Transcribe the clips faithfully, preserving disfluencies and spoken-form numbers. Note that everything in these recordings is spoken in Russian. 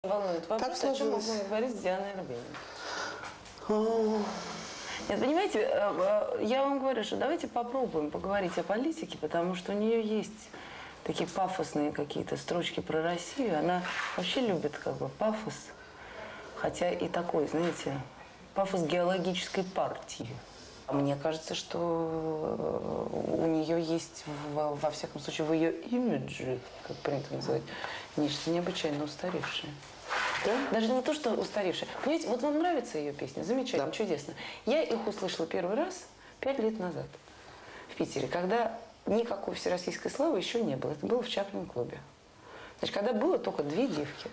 Волнует вопрос, Так о чем можно говорить с Дианой Арбениной. Нет, понимаете, я вам говорю, что давайте попробуем поговорить о политике, потому что у нее есть такие пафосные какие-то строчки про Россию. Она вообще любит как бы пафос, хотя и такой, знаете, пафос геологической партии. Мне кажется, что у нее есть, во, во всяком случае, в ее имидже, как принято называть, нечто необычайно устаревшее. Да? Даже не то, что устаревшее. Понимаете, вот вам нравится ее песня? Замечательно, да. Чудесно. Я их услышала первый раз пять лет назад в Питере, когда никакой всероссийской славы еще не было. Это было в Чаплин-клубе. Значит, когда было только две девки.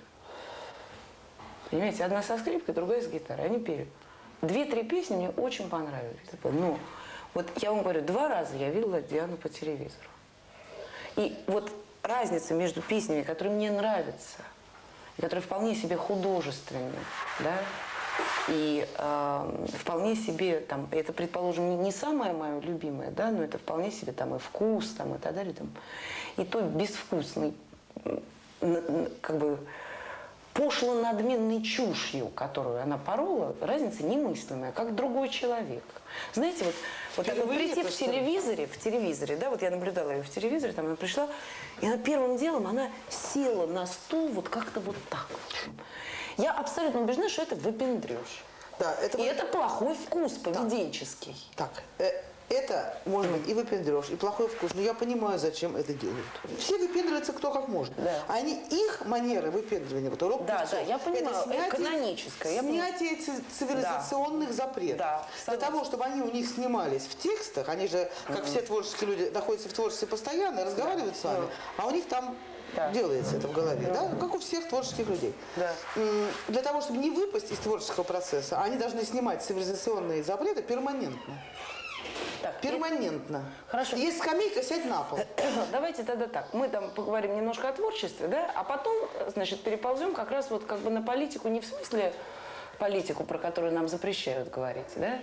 Понимаете, одна со скрипкой, другая с гитарой. Они пели. Две-три песни мне очень понравились. Ну, вот я вам говорю, два раза я видела Диану по телевизору. И вот разница между песнями, которые мне нравятся, и которые вполне себе художественные, да, и э, вполне себе, там, это, предположим, не самое мое любимое, да, но это вполне себе там и вкус, там, и так далее, там, и то безвкусный, как бы, пошло-надменной чушью, которую она порола, разница немыслимая, как другой человек. Знаете, вот, вот так вот прийти в телевизоре, в телевизоре, да, вот я наблюдала ее в телевизоре, там она пришла, и она первым делом, она села на стул вот как-то вот так. Я абсолютно убеждена, что это выпендрёж. Да, это и вот... это плохой вкус поведенческий. Так, э, это может быть и выпендрёж, и плохой вкус, но я понимаю, зачем это делают. Все выпендриваются кто как может. Да. Они, их манеры выпендривания, вот урок да, да, я понимаю, это снятие, каноническое. Снятие цивилизационных да. запретов. Да, для того, чтобы они у них снимались в текстах, они же, как mm-hmm. все творческие люди, находятся в творчестве постоянно, разговаривают да. с вами, а у них там да. делается это в голове, да. Да? Как у всех творческих людей. Да. Для того, чтобы не выпасть из творческого процесса, они должны снимать цивилизационные запреты перманентно. Так, перманентно. Хорошо. Есть скамейка, сядь на пол. Давайте тогда так. Мы там поговорим немножко о творчестве, да, а потом, значит, переползем как раз вот как бы на политику, не в смысле политику, про которую нам запрещают говорить, да,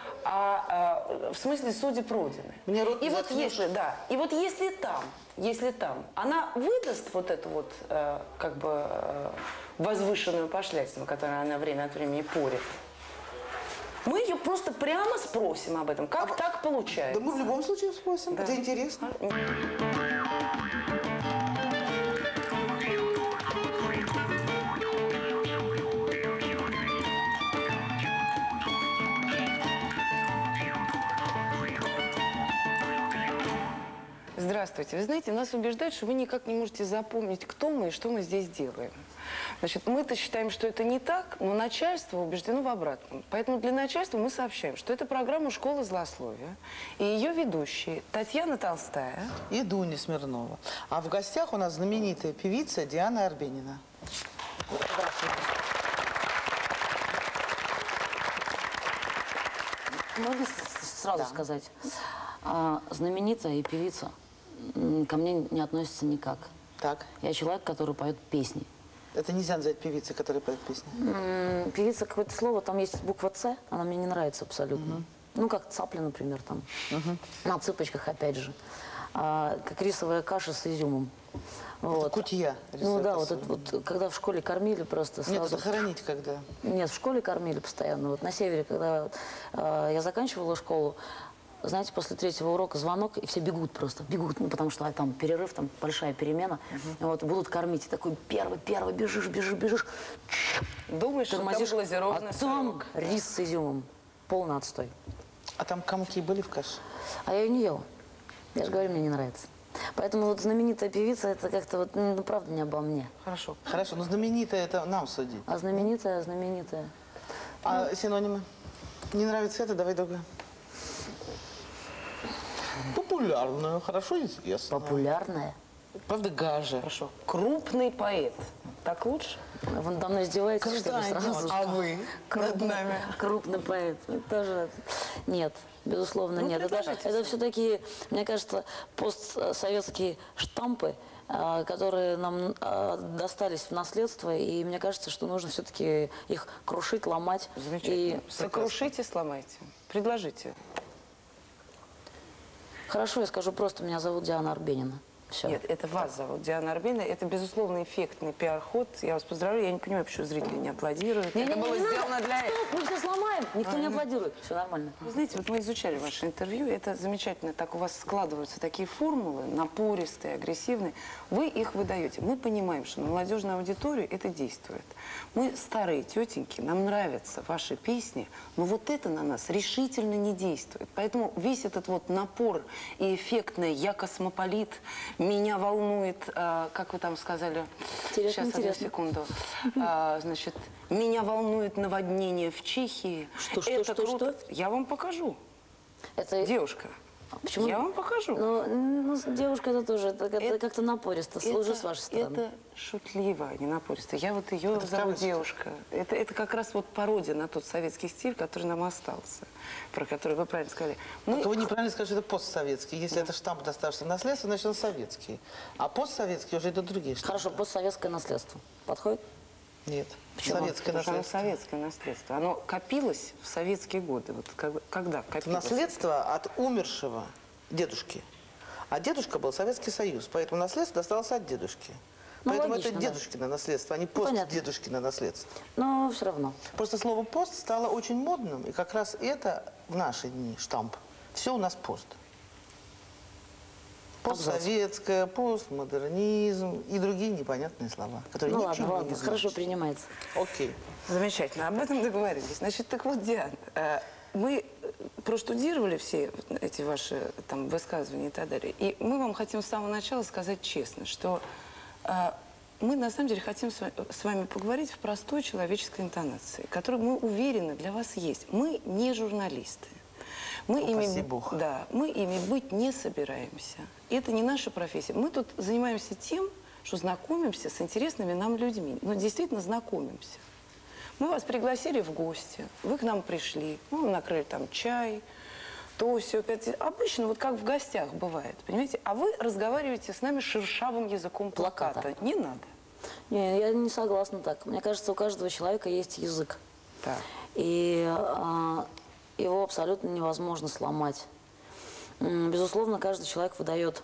а, а в смысле судеб Родины. Мне рот и вот если, да, и вот если там, если там, она выдаст вот эту вот э, как бы э, возвышенную пошлятину, которую она время от времени порит, мы ее просто прямо спросим об этом. Как а, так получается? Да мы в любом случае спросим. Да. Это интересно. Здравствуйте. Вы знаете, нас убеждают, что вы никак не можете запомнить, кто мы и что мы здесь делаем. Значит, мы-то считаем, что это не так, но начальство убеждено в обратном. Поэтому для начальства мы сообщаем, что это программа «Школа злословия». И ее ведущие Татьяна Толстая и Дуня Смирнова. А в гостях у нас знаменитая певица Диана Арбенина. Можно сразу да. сказать? А, знаменитая и певица ко мне не относится никак. Так. Я человек, который поет песни. Это нельзя назвать певицей, которая поет песни? М-м, певица, какое-то слово, там есть буква «Ц», она мне не нравится абсолютно. Угу. Ну, как цапля, например, там. Угу. На цыпочках, опять же. А, как рисовая каша с изюмом. Вот. Кутья. Ну да, вот, это, вот когда в школе кормили просто сразу... Нет, захоронить когда? Нет, в школе кормили постоянно. Вот на севере, когда э, я заканчивала школу, знаете, после третьего урока звонок, и все бегут просто, бегут, ну, потому что там перерыв, там большая перемена, uh-huh. вот, будут кормить, и такой первый, первый, бежишь, бежишь, бежишь. Думаешь, что там глазированный а там рис с изюмом, полный отстой. А там комки были в каше? А я ее не ела, я же говорю, мне не нравится. Поэтому вот знаменитая певица, это как-то вот, ну, правда, не обо мне. Хорошо, хорошо, но знаменитая это нам судить. А знаменитая, знаменитая. А ну. синонимы? Не нравится это, давай другое. Популярная, хорошо известная. Популярная? Правда, гажа. Хорошо. Крупный поэт. Так лучше? Вы надо мной издеваетесь, что ли, сразу? А вы? Крупный, крупный поэт. Тоже нет, безусловно, ну, нет. Это, это все-таки, мне кажется, постсоветские штампы, которые нам достались в наследство, и мне кажется, что нужно все-таки их крушить, ломать. И сокрушите, сломайте. Предложите. Хорошо, я скажу просто, меня зовут Диана Арбенина. Все. Нет, это вас зовут, Диана Арбенина. Это, безусловно, эффектный пиар-ход. Я вас поздравляю. Я не понимаю, почему зрители не аплодируют. Не, это не, было не сделано надо. для Стоп, мы все сломаем. Никто а, не аплодирует. Все нормально. Вы знаете, вот мы изучали ваше интервью. Это замечательно. Так у вас складываются такие формулы, напористые, агрессивные. Вы их выдаете. Мы понимаем, что на молодежную аудиторию это действует. Мы старые тетеньки, нам нравятся ваши песни, но вот это на нас решительно не действует. Поэтому весь этот вот напор и эффектное «я космополит», «меня волнует», а, как вы там сказали, интересно, сейчас, интересно. одну секунду, а, значит, «меня волнует наводнение в Чехии». Что, что, это что, круто. что? Я вам покажу. Это... Девушка. Почему? Я вам покажу. Ну, ну девушка это тоже, это, это, это как-то напористо, это, служит с вашей стороны. Это шутливо, а не напористо. Я вот ее это зову девушка. Это, это как раз вот пародия на тот советский стиль, который нам остался, про который вы правильно сказали. Мы... Только вы неправильно сказали, что это постсоветский. Если да. это штамп доставшийся наследство, значит он советский. А постсоветский уже идут другие штампы. Хорошо, постсоветское наследство. Подходит? Нет. Почему? Советское Потому наследство. Оно советское наследство. Оно копилось в советские годы. Вот как, когда копилось? Наследство от умершего дедушки. А дедушка был Советский Союз, поэтому наследство досталось от дедушки. Ну, поэтому логично, это дедушкино да. наследство, а не пост-дедушкино наследство. Но все равно. Просто слово «пост» стало очень модным, и как раз это в наши дни штамп. Все у нас пост. Постсоветское, постмодернизм и другие непонятные слова, которые ну, ничего ладно, не ладно, хорошо принимается. Окей. Замечательно, об этом договорились. Значит, так вот, Диана, мы проштудировали все эти ваши там высказывания и так далее. И мы вам хотим с самого начала сказать честно, что э, мы на самом деле хотим с, с вами поговорить в простой человеческой интонации, которая, мы уверены, для вас есть. Мы не журналисты. Мы О, ими, спасибо Бог. Да, мы ими быть не собираемся. И это не наша профессия. Мы тут занимаемся тем, что знакомимся с интересными нам людьми. Но действительно знакомимся. Мы вас пригласили в гости, вы к нам пришли, мы вам накрыли там чай, то все. Обычно вот как в гостях бывает, понимаете? А вы разговариваете с нами шершавым языком плаката. плаката. Не надо. Не, я не согласна так. Мне кажется, у каждого человека есть язык. Да. И а, его абсолютно невозможно сломать. Безусловно, каждый человек выдает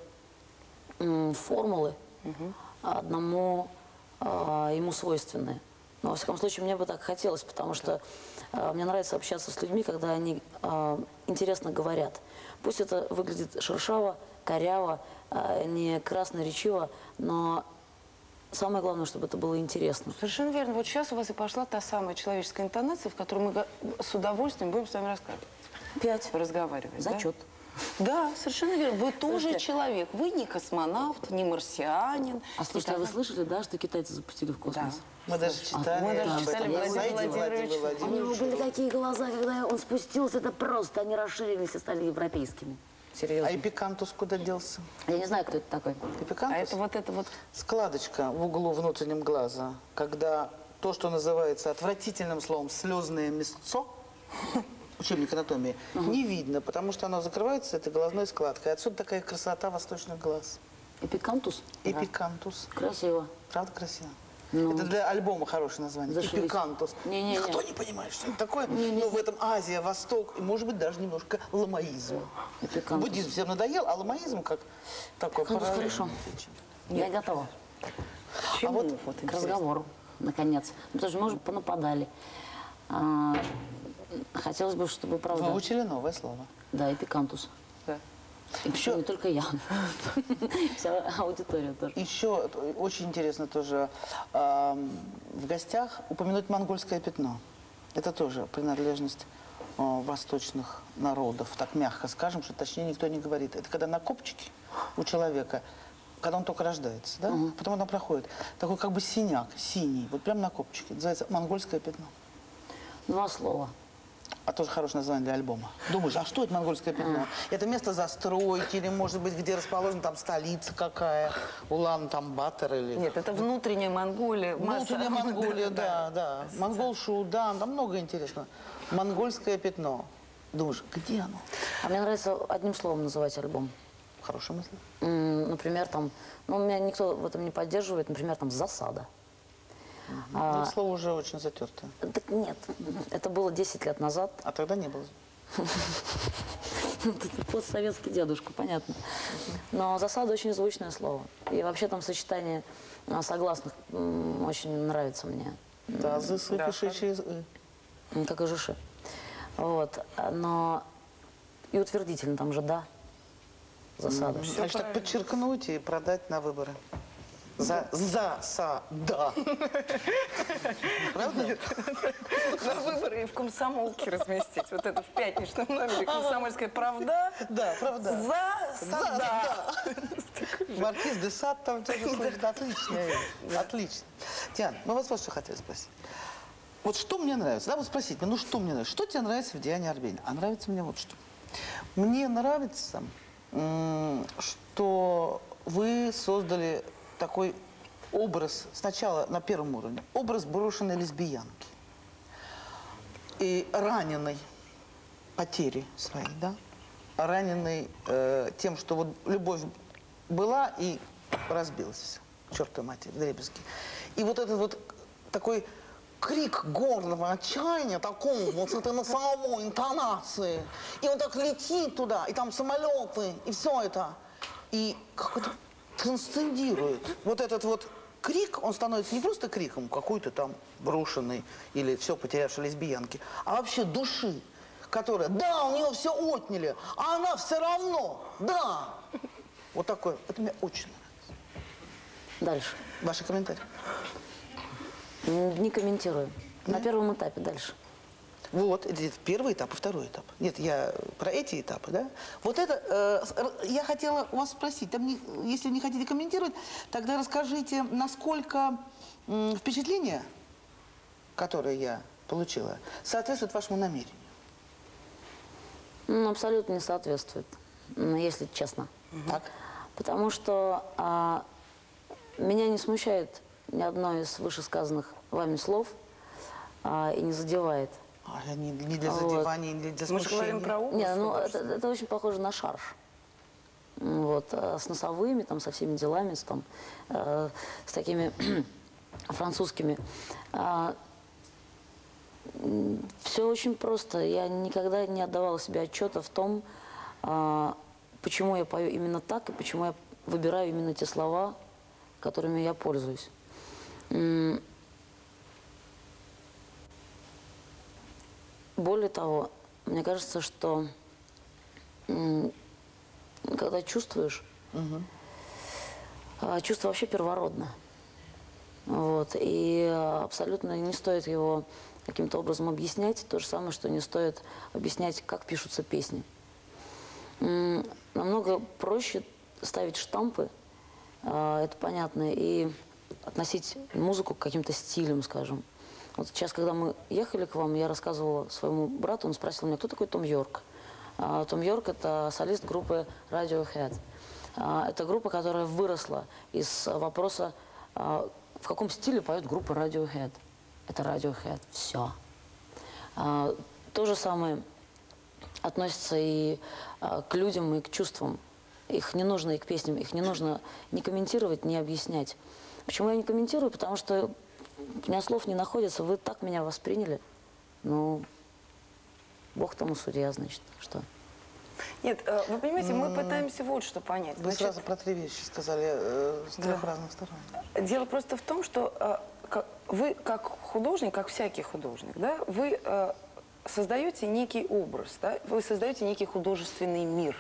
м, формулы угу. одному а, ему свойственные. Но, во всяком случае, мне бы так хотелось, потому что э, мне нравится общаться с людьми, когда они э, интересно говорят. Пусть это выглядит шершаво, коряво, э, не красноречиво, но самое главное, чтобы это было интересно. Совершенно верно. Вот сейчас у вас и пошла та самая человеческая интонация, в которой мы с удовольствием будем с вами рассказывать. Пять. Разговаривать. Зачет. Да? Да, совершенно верно. Вы тоже слушайте, человек. Вы не космонавт, не марсианин. А слушайте, а вы слышали, да, что китайцы запустили в космос? Да. Мы даже читали. А, мы даже да, читали Владимир Владимирович. У него были такие глаза, когда он спустился, это просто, они расширились и стали европейскими. Серьезно. А эпикантус куда делся? Я не знаю, кто это такой. Эпикантус? А это вот это вот... Складочка в углу внутреннем глаза, когда то, что называется отвратительным словом «слезное мясцо», учебник анатомии, угу. не видно, потому что оно закрывается этой глазной складкой. Отсюда такая красота восточных глаз. Эпикантус? Эпикантус. Да. Красиво. Правда красиво? Ну, это для альбома хорошее название. Зашибись. Эпикантус. Не, не, Никто не. не понимает, что это такое. Не, не. Но в этом Азия, Восток, и может быть даже немножко ламаизм. Эпикантус. Буддизм всем надоел, а ламаизм как такой параллельный. Хорошо. Я готова. А вот вот к разговору, наконец. Мы тоже, может, понападали. А, хотелось бы, чтобы правда... Вы учили новое слово. Да, эпикантус. Да. И еще не только я, вся аудитория тоже. Еще очень интересно тоже э, в гостях упомянуть монгольское пятно. Это тоже принадлежность э, восточных народов, так мягко скажем, что точнее никто не говорит. Это когда на копчике у человека, когда он только рождается, да, угу. потом оно проходит, такой как бы синяк, синий, вот прямо на копчике, называется монгольское пятно. Два слова. А тоже хорошее название для альбома. Думаешь, а что это монгольское пятно? Это место застройки или, может быть, где расположена там столица какая? Улан-Батор или... Нет, это внутренняя Монголия. Внутренняя масса... Монголия, да, да. да. Монгол Шуудан, там много интересного. Монгольское пятно. Думаешь, где оно? А мне нравится одним словом называть альбом. Хорошая мысль. Например, там, ну, меня никто в этом не поддерживает, например, там, засада. Угу. А, это слово уже очень затертое. Так нет, это было десять лет назад. А тогда не было. Постсоветский дедушка, понятно. Но засада очень звучное слово. И вообще там сочетание согласных очень нравится мне. Да, зысы пиши через «ы». Как и жуши. Вот. Но и утвердительно там же «да». Засада. Ну, значит, так подчеркнуть и продать на выборы. За, за, са, да. Правда? На выборы и в комсомолке разместить. Вот это в пятничном номере. Комсомольская правда. Да, правда. За, са, да. Маркиз де Сад там тоже слышит. Отлично. Отлично. Диана, мы вас вот что хотели спросить. Вот что мне нравится? Да, вот спросить меня, ну что мне нравится? Что тебе нравится в Диане Арбенина? А нравится мне вот что. Мне нравится, что вы создали такой образ, сначала на первом уровне, образ брошенной лесбиянки и раненой потерей своей, да? Раненой э, тем, что вот любовь была и разбилась все, чертовой матери, вдребезги. И вот этот вот такой крик горного отчаяния, такого вот с этой носовой интонацией, и он так летит туда, и там самолеты, и все это, и как это трансцендирует. Вот этот вот крик, он становится не просто криком какой-то там брошенной или все потерявшей лесбиянки, а вообще души, которая, да, у нее все отняли, а она все равно, да. Вот такое. Это мне очень нравится. Дальше. Ваши комментарии? Не комментирую. Да? На первом этапе дальше. Вот, это первый этап и второй этап. Нет, я про эти этапы, да? Вот это, э, я хотела у вас спросить, там не, если не хотите комментировать, тогда расскажите, насколько м, впечатление, которое я получила, соответствует вашему намерению? Ну, абсолютно не соответствует, если честно. Так. Потому что а, меня не смущает ни одно из вышесказанных вами слов а, и не задевает. А, не, не для задевания, вот. Не для смущения. Мы же говорим про ужас. Не, ну, это, это очень похоже на шарж. Вот, а, с носовыми, там, со всеми делами, с, там, э, с такими французскими. А, все очень просто. Я никогда не отдавала себе отчета в том, а, почему я пою именно так и почему я выбираю именно те слова, которыми я пользуюсь. Более того, мне кажется, что когда чувствуешь, угу. чувство вообще первородно. Вот, и абсолютно не стоит его каким-то образом объяснять. То же самое, что не стоит объяснять, как пишутся песни. Намного проще ставить штампы, это понятно, и относить музыку к каким-то стилям, скажем. Вот сейчас, когда мы ехали к вам, я рассказывала своему брату, он спросил меня, кто такой Том Йорк. А, Том Йорк – это солист группы Radiohead. А, это группа, которая выросла из вопроса, а, в каком стиле поет группа Radiohead. Это Radiohead. Все. А, то же самое относится и а, к людям, и к чувствам. Их не нужно, и к песням, их не нужно ни комментировать, ни объяснять. Почему я не комментирую? Потому что у меня слов не находится, вы так меня восприняли. Ну, Бог тому судья, значит, что? Нет, вы понимаете, мы пытаемся вот что понять. Вы Значит, сразу про три вещи сказали э, с трех да. разных сторон. Дело просто в том, что э, как, вы как художник, как всякий художник, да, вы э, создаете некий образ, да, вы создаете некий художественный мир,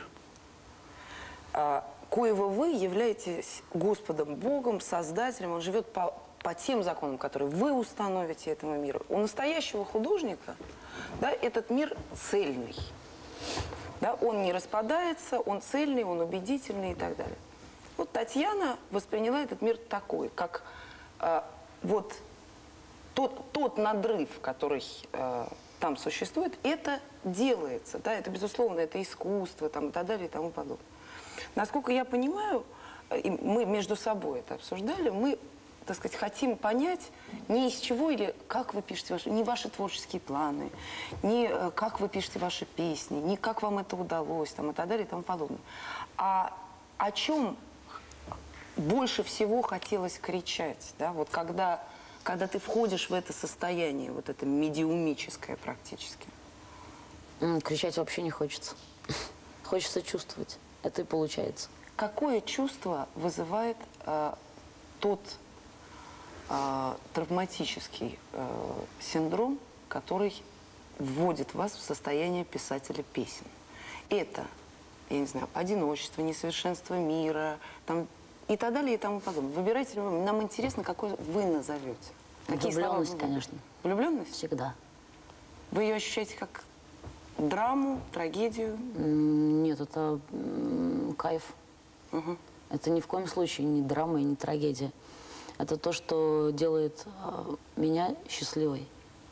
э, коего вы являетесь Господом Богом, Создателем, Он живет по, по тем законам, которые вы установите этому миру. У настоящего художника, да, этот мир цельный. Да, он не распадается, он цельный, он убедительный и так далее. Вот Татьяна восприняла этот мир такой, как э, вот тот, тот надрыв, который э, там существует, это делается. Да, это, безусловно, это искусство там, и так далее и тому подобное. Насколько я понимаю, и мы между собой это обсуждали, мы, так сказать, хотим понять, не из чего или как вы пишете ваши, не ваши творческие планы, не э, как вы пишете ваши песни, не как вам это удалось, там, и так далее и тому подобное. А о чем больше всего хотелось кричать, да, вот когда, когда ты входишь в это состояние, вот это медиумическое практически? Кричать вообще не хочется. хочется чувствовать. Это и получается. Какое чувство вызывает э, тот э, травматический э, синдром, который вводит вас в состояние писателя песен? Это, я не знаю, одиночество, несовершенство мира, там, и так далее, и тому подобное. Выбирайте любой. Нам интересно, какой вы назовете. Какие Влюбленность, конечно. Влюбленность? Всегда. Вы ее ощущаете как драму, трагедию? Нет, это кайф. Угу. Это ни в коем случае не драма и не трагедия. Это то, что делает э, меня счастливой.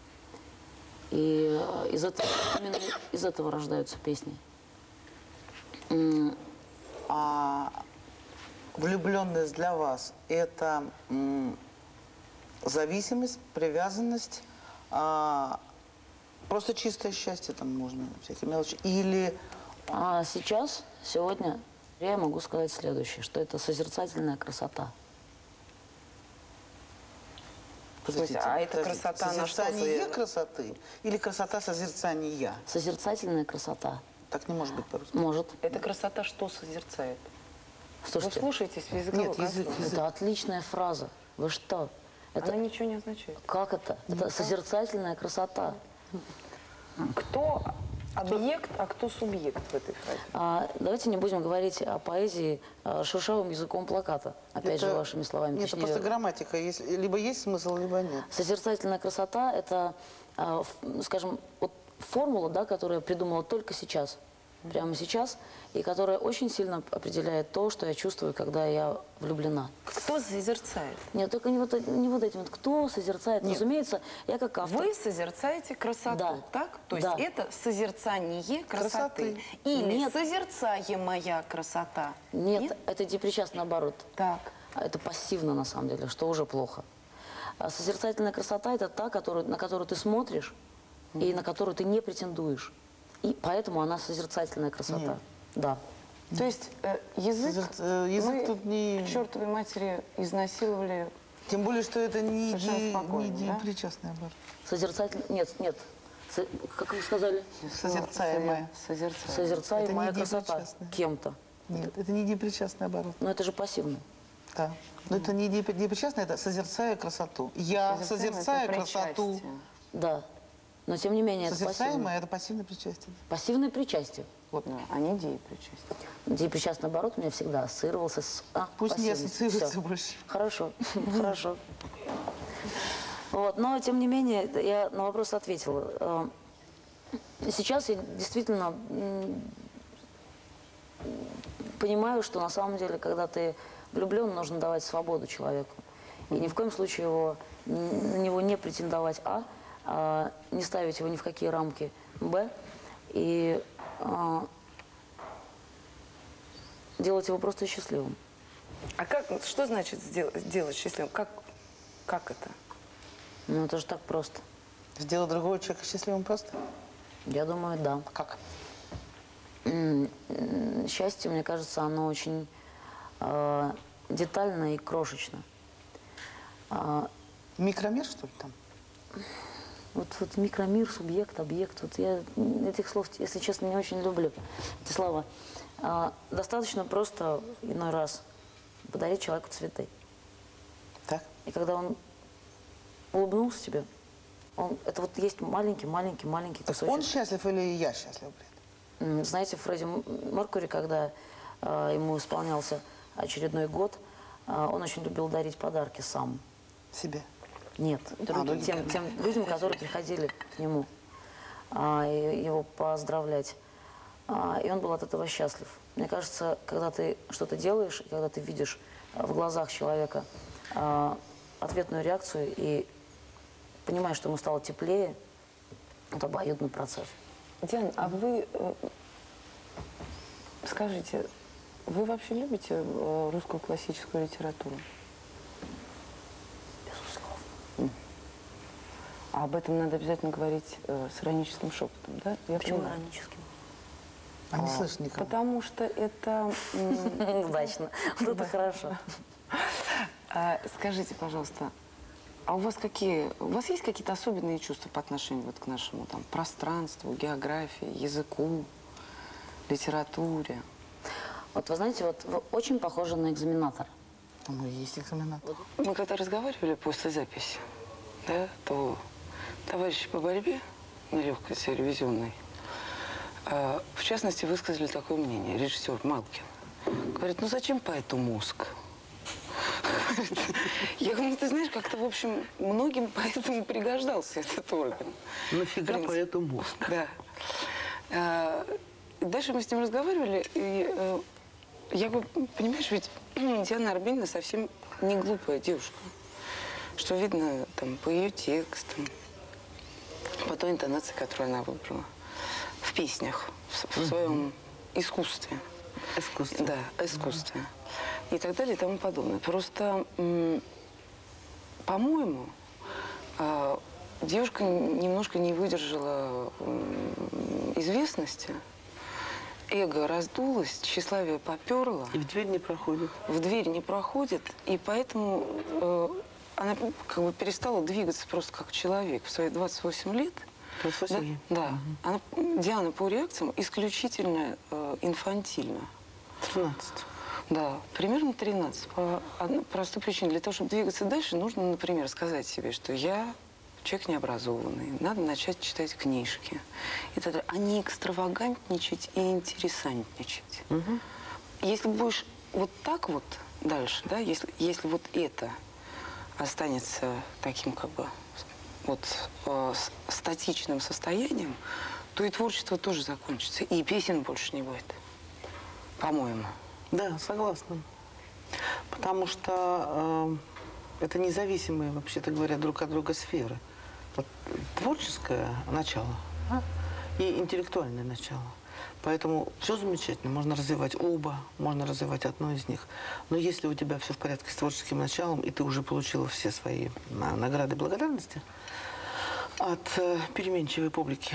И э, из этого, именно из этого рождаются песни. А влюбленность для вас – это м, зависимость, привязанность, а, просто чистое счастье, там можно всякие мелочи, или… А сейчас, сегодня, я могу сказать следующее, что это созерцательная красота. В смысле, а это красота на что? Созерцание красоты или красота созерцания? Созерцательная красота. Так не может быть по-русски. Может. Это красота что созерцает? Слушайте, Вы слушаетесь в языковой Нет, язык, конструкции? язык. это отличная фраза. Вы что? Это, Она ничего не означает. как это? Это созерцательная красота. Кто объект, а кто субъект в этой фразе? А, давайте не будем говорить о поэзии а, шершавым языком плаката. Опять Это- же, вашими словами. Нет, это Точнее, просто грамматика. Есть, либо есть смысл, либо нет. созерцательная красота – это, а, ф- скажем, вот формула, да, которая придумала только сейчас, прямо сейчас, и которая очень сильно определяет то, что я чувствую, когда я влюблена. Кто созерцает? Нет, только не вот, э- не вот этим вот. Кто созерцает? Разумеется, я как автор. Вы созерцаете красоту, Да. так? То есть Да. это созерцание красоты. Красоты. Или Нет. созерцаемая красота. Нет, это депричастно наоборот. Так. А это пассивно, на самом деле, что уже плохо. А созерцательная красота – это та, которую, на которую ты смотришь и на которую ты не претендуешь. И поэтому она созерцательная красота. Нет. Да. То есть э, язык, Созер- э, язык мы тут не- к чертовой матери изнасиловали. Тем более, что это не, Совершенно ди- спокойно, не да? причастный оборот. Созерцатель... Нет, нет. Со- Как вы сказали? Созерцаемое. Созерцаемая. Созерцаемая Это не красота. депричастное. Кем-то. Нет, это не депричастный оборот. Но это же пассивно. Да. Но это не деп- депричастное, это созерцая красоту. Я Созерцаемое созерцаю это красоту. причастие. Да. Но тем не менее это Созерцаемое пассивное. это пассивное причастие. Пассивное причастие. Вот, да, а не деепричастие. Депричастный наоборот у меня всегда ассоциировался с... А, Пусть не пассивность. ассоциируется Всё. больше. Хорошо, хорошо. Вот, но тем не менее, я на вопрос ответила. Э, Сейчас я действительно м, понимаю, что на самом деле, когда ты влюблен, нужно давать свободу человеку. И ни в коем случае его, н- на него не претендовать, а, а не ставить его ни в какие рамки, б, и а, делать его просто счастливым. А как, что значит сделать, сделать счастливым? Как, как это? Ну, это же так просто. Сделать другого человека счастливым просто? Я думаю, да. Как? М, м, Счастье, мне кажется, оно очень э, детально и крошечно. А, Микромир, что ли, там? вот, вот микромир, субъект, объект, вот я этих слов, если честно, не очень люблю, эти слова. А, достаточно просто иной раз подарить человеку цветы. Так? И когда он улыбнулся тебе, он, это вот есть маленький, маленький, маленький Так кусочек. он счастлив или я счастлив, блин? М, Знаете, Фредди Меркьюри, когда э, ему исполнялся очередной год, э, он очень любил дарить подарки сам. Себе. Нет, другим, другим. тем, тем людям, которые приходили к нему, а, и его поздравлять. А, и он был от этого счастлив. Мне кажется, когда ты что-то делаешь, и когда ты видишь а, в глазах человека а, ответную реакцию и понимаешь, что ему стало теплее, это обоюдный процесс. Диана, а вы э, скажите, вы вообще любите э, русскую классическую литературу? Безусловно. А об этом надо обязательно говорить э, с ироническим шепотом, да? Я Почему понимаю. ироническим? А не слышно никого. Потому что это... м, Удачно. Вот это хорошо. а, Скажите, пожалуйста, а у вас какие, у вас есть какие-то особенные чувства по отношению вот к нашему там пространству, географии, языку? литературе. Вот вы знаете, вот вы очень похожи на экзаменатора. Ну, есть экзаменатор. Мы когда разговаривали после записи, да, то товарищи по борьбе на легкой телевизионной, э, в частности, высказали такое мнение, режиссер Малкин. Говорит, ну зачем поэту мозг? Я говорю, ну ты знаешь, как-то, в общем, многим поэтому пригождался этот орган. Нафига поэту мозг? Да. А, дальше мы с ним разговаривали, и а, я говорю, понимаешь, ведь Диана Арбенина совсем не глупая девушка. Что видно там по ее текстам, по той интонации, которую она выбрала в песнях, в, в своем искусстве. Искусство. Да, искусстве. И так далее, и тому подобное. Просто, по-моему, девушка немножко не выдержала известности, эго раздулось, тщеславие поперло. И в дверь не проходит. В дверь не проходит, и поэтому э, она как бы перестала двигаться просто как человек в свои двадцать восемь лет. двадцать восемь? Да. да. Угу. Она, Диана по реакциям исключительно э, инфантильна. тринадцать. Да, примерно тринадцать. По одной простой причине. Для того, чтобы двигаться дальше, нужно, например, сказать себе, что я человек необразованный, надо начать читать книжки. И тогда, а не экстравагантничать и интересантничать. Угу. Если будешь вот так вот дальше, да, если, если вот это останется таким как бы вот э, статичным состоянием, то и творчество тоже закончится, и песен больше не будет, по-моему. Да, согласна. Потому что э, это независимые, вообще-то говоря, друг от друга сферы. Вот, творческое начало а? и интеллектуальное начало. Поэтому все замечательно, можно развивать оба, можно развивать одно из них. Но если у тебя все в порядке с творческим началом, и ты уже получила все свои на, награды и благодарности от э, переменчивой публики,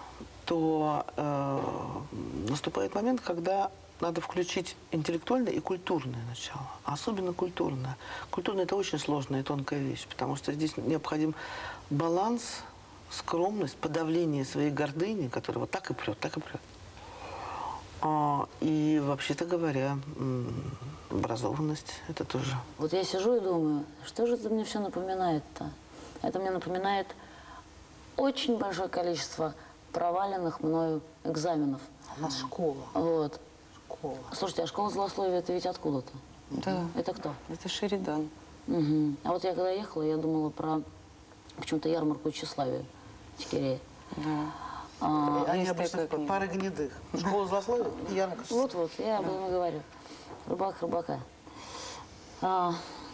то э, наступает момент, когда надо включить интеллектуальное и культурное начало. Особенно культурное. Культурное – это очень сложная и тонкая вещь, потому что здесь необходим баланс, скромность, подавление своей гордыни, которая вот так и прет, так и прет. А, и, вообще-то говоря, образованность – это тоже. Вот я сижу и думаю, что же это мне все напоминает-то? Это мне напоминает очень большое количество проваленных мною экзаменов. У нас школа. Вот. Школа. Слушайте, а школа злословия – это ведь откуда-то? Да. Это кто? Это Шеридан. Угу. А вот я когда ехала, я думала про почему-то ярмарку тщеславия Чекирея. Да. А, Они обычно пары гнедых. Школа злословия и ярмарка. Вот-вот, я об этом и говорю. Рыбак рыбака. А,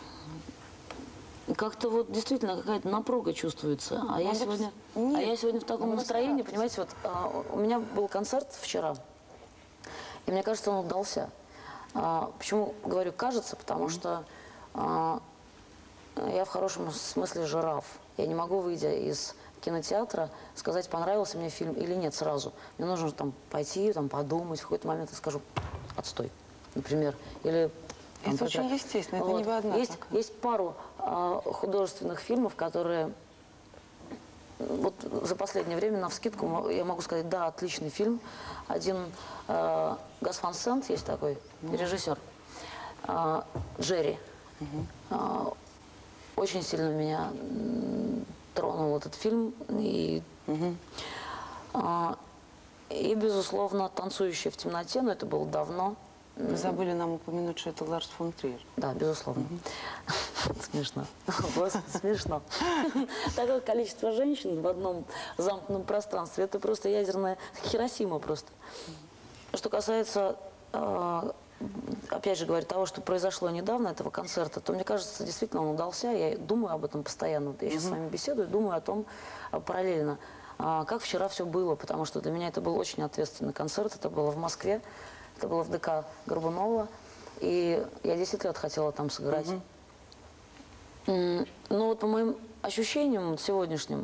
как-то вот действительно какая-то напруга чувствуется. А я сегодня, а я сегодня в таком настроении, понимаете, вот а, у меня был концерт вчера, и мне кажется, он удался. А, почему говорю кажется? Потому что а, я в хорошем смысле жираф. Я не могу, выйдя из кинотеатра, сказать, понравился мне фильм или нет сразу. Мне нужно там пойти, там, подумать, в какой-то момент я скажу «отстой», например. Или, там, это очень естественно, вот. это не вы одна. Есть, есть пару а, художественных фильмов, которые вот за последнее время навскидку я могу сказать, да, отличный фильм. Один а, Гас Ван Сент, есть такой mm. режиссер, а, Джерри. Mm-hmm. а, очень сильно меня тронул этот фильм. И, угу. а, и, безусловно, «Танцующая в темноте», но это было давно. Вы забыли нам упомянуть, что это Ларс фон Триер. Да, безусловно. Смешно. Смешно. Такое количество женщин в одном замкнутом пространстве. Это просто ядерная Хиросима просто. Что касается, опять же говоря, того, что произошло недавно, этого концерта, то, мне кажется, действительно он удался. Я думаю об этом постоянно. Я сейчас с вами беседую, думаю о том параллельно, как вчера все было, потому что для меня это был очень ответственный концерт. Это было в Москве, это было в ДК Горбунова, и я десять лет хотела там сыграть. Mm-hmm. Но вот по моим ощущениям сегодняшним,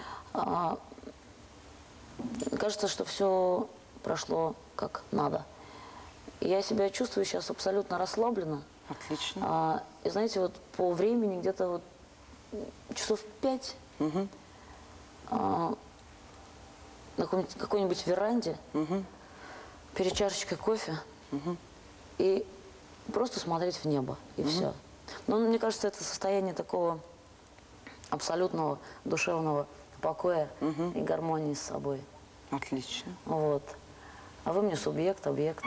кажется, что все прошло как надо. Я себя чувствую сейчас абсолютно расслабленно. Отлично. А, и знаете, вот по времени где-то вот часов пять угу. а, на какой-нибудь веранде, угу. перед чашечкой кофе угу. и просто смотреть в небо, и угу. все. Но мне кажется, это состояние такого абсолютного душевного покоя угу. и гармонии с собой. Отлично. Вот. А вы мне субъект, объект.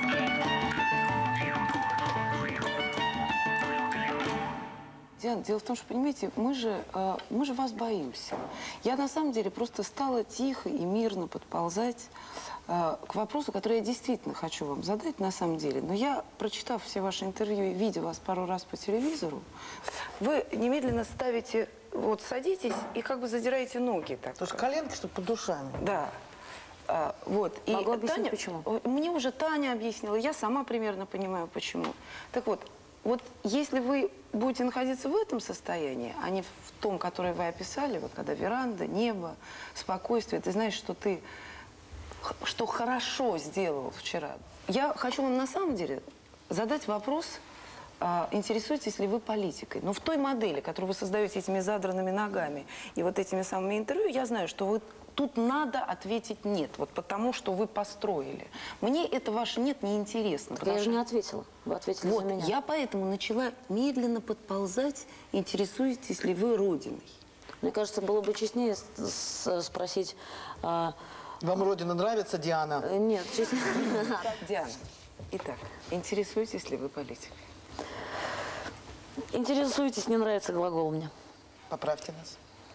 Диана, дело в том, что, понимаете, мы же, э, мы же вас боимся. Я, на самом деле, просто стала тихо и мирно подползать э, к вопросу, который я действительно хочу вам задать, на самом деле. Но я, прочитав все ваши интервью и видя вас пару раз по телевизору, вы немедленно ставите, вот садитесь и как бы задираете ноги. Так. То есть коленки, чтобы под душами. Да. А, вот. Могу и объяснить, Таня, почему? Мне уже Таня объяснила, я сама примерно понимаю, почему. Так вот, вот если вы будете находиться в этом состоянии, а не в том, которое вы описали, вот когда веранда, небо, спокойствие, ты знаешь, что ты, что хорошо сделал вчера. Я хочу вам на самом деле задать вопрос, а, интересуетесь ли вы политикой? Но в той модели, которую вы создаете этими задранными ногами и вот этими самыми интервью, я знаю, что вы тут надо ответить «нет», вот потому что вы построили. Мне это ваше «нет» не интересно. Я же что... не ответила. Вы ответили вот, за меня. Я поэтому начала медленно подползать, интересуетесь ли вы Родиной. Мне кажется, было бы честнее спросить... А... Вам Родина нравится, Диана? Нет, честнее. Диана, итак, интересуетесь ли вы политикой? Интересуетесь, не нравится глагол мне. Поправьте нас.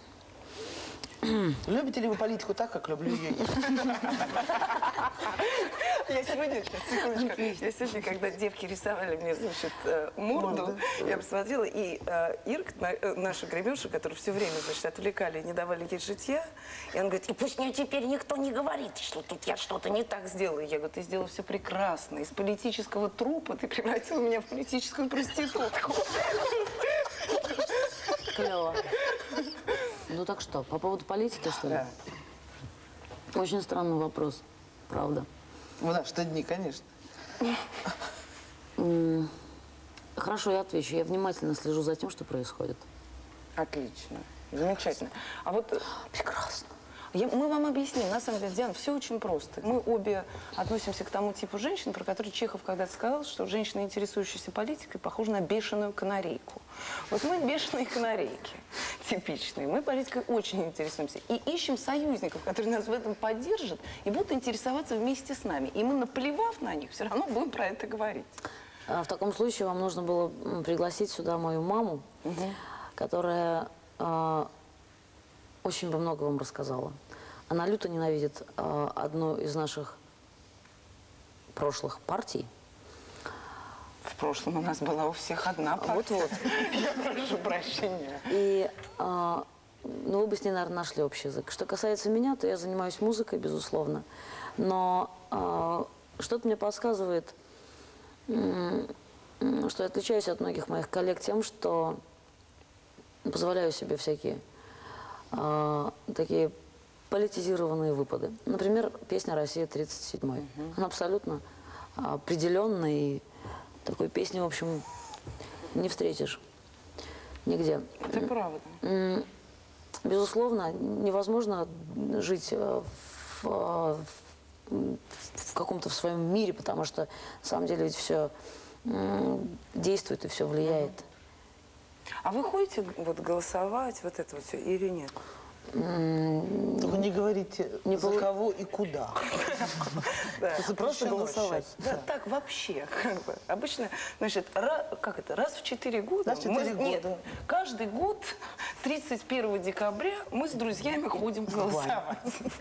Любите ли вы политику так, как люблю ее? Я сегодня, секундочку, я сегодня, когда девки рисовали мне, значит, морду, я посмотрела, и Ирка, наша гребенша, которую все время, значит, отвлекали и не давали ей житья, и она говорит, и пусть мне теперь никто не говорит, что тут я что-то не так сделала. Я говорю, ты сделала все прекрасно. Из политического трупа ты превратила меня в политическую проститутку. Клево. Ну так что, по поводу политики, что ли? Да. Очень странный вопрос, правда. В наши дни, конечно. Хорошо, я отвечу. Я внимательно слежу за тем, что происходит. Отлично. Замечательно. А вот... Прекрасно. Я, мы вам объясним. На самом деле, Диана, все очень просто. Мы обе относимся к тому типу женщин, про который Чехов когда-то сказал, что женщина, интересующаяся политикой, похожа на бешеную канарейку. Вот мы бешеные канарейки, типичные. Мы политикой очень интересуемся. И ищем союзников, которые нас в этом поддержат и будут интересоваться вместе с нами. И мы, наплевав на них, все равно будем про это говорить. В таком случае вам нужно было пригласить сюда мою маму, угу. которая э, очень бы много вам рассказала. Она люто ненавидит э, одну из наших прошлых партий. В прошлом у нас была у всех одна партия. Вот-вот. Я прошу прощения. И, э, ну, вы бы с ней, наверное, нашли общий язык. Что касается меня, то я занимаюсь музыкой, безусловно. Но э, что-то мне подсказывает, э, что я отличаюсь от многих моих коллег тем, что позволяю себе всякие э, такие политизированные выпады. Например, песня «Россия тридцать седьмой». Uh-huh. Она абсолютно определенная, и такой песни, в общем, не встретишь нигде. Это правда. Безусловно, невозможно жить в, в, в каком-то в своем мире, потому что, на самом деле, ведь все действует и все влияет. А вы ходите вот голосовать, вот это вот все, или нет? Вы не говорите, не за кого и куда. Просто голосовать. Да, так вообще. Обычно, значит, как это, раз в четыре года? Нет, каждый год, тридцать первого декабря, мы с друзьями ходим голосовать.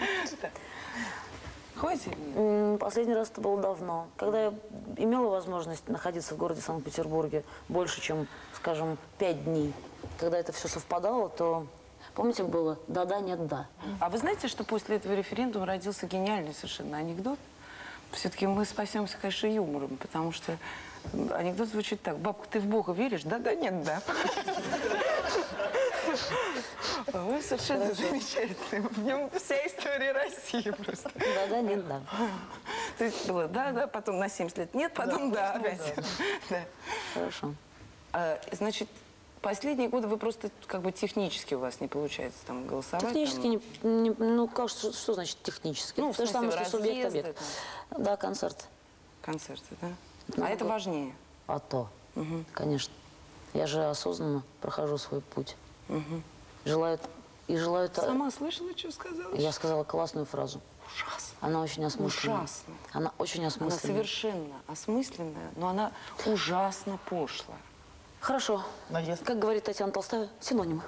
Ходите или нет? Последний раз это было давно. Когда я имела возможность находиться в городе Санкт-Петербурге больше, чем, скажем, пять дней, когда это все совпадало, то... Помните, было «да-да, нет-да». А вы знаете, что после этого референдума родился гениальный совершенно анекдот? Все-таки мы спасемся, конечно, юмором, потому что анекдот звучит так. Бабка, ты в Бога веришь? Да-да, нет-да. Вы совершенно замечательный. В нем вся история России просто. Да-да, нет-да. То есть было «да-да», потом на семьдесят лет «нет», потом «да» опять. Хорошо. Значит, последние годы вы просто как бы технически у вас не получается там голосовать? Технически там... не, не... Ну, как, что, что значит технически? Ну, то же самое, что субъект-объект. Да, концерт. концерты, да? Ну, а это важнее? А то, угу. конечно. Я же осознанно прохожу свой путь. Угу. Желаю, и желаю... Сама слышала, что сказала? Я сказала классную фразу. Ужасно. Она очень осмысленная. Ужасно. Она очень осмысленная. Она совершенно осмысленная, но она ужасно пошлая. Хорошо. Надежда. Как говорит Татьяна Толстая, синонимы.